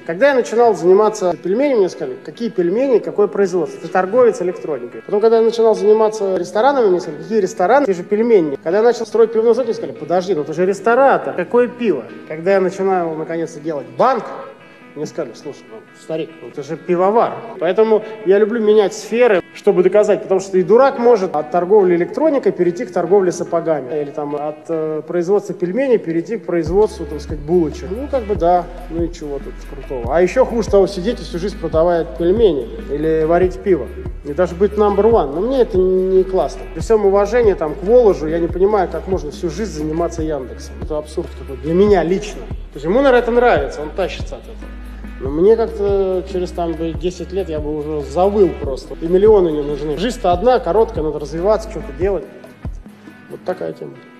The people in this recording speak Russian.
Когда я начинал заниматься пельменями, мне сказали, какие пельмени, какое производство. Ты торговец электроникой. Потом, когда я начинал заниматься ресторанами, мне сказали, какие рестораны, какие же пельмени. Когда я начал строить пивной завод, мне сказали, подожди, ну ты же ресторатор, какое пиво? Когда я начинал, наконец-то, делать банк, мне сказали, слушай, ну, старик, ну ты же пивовар. Поэтому я люблю менять сферы, чтобы доказать, потому что и дурак может от торговли электроникой перейти к торговле сапогами. Или там от производства пельменей перейти к производству, так сказать, булочек. Ну, как бы да, ну и чего тут крутого. А еще хуже того, сидеть и всю жизнь продавать пельмени или варить пиво. И даже быть number one. Но мне это не классно. При всем уважении там, к Воложу, я не понимаю, как можно всю жизнь заниматься Яндексом. Это абсурд какой-то. Для меня лично. То есть ему, наверное, это нравится, он тащится от этого. Но мне как-то через там 10 лет я бы уже завыл просто. И миллионы не нужны. Жизнь-то одна, короткая, надо развиваться, что-то делать. Вот такая тема.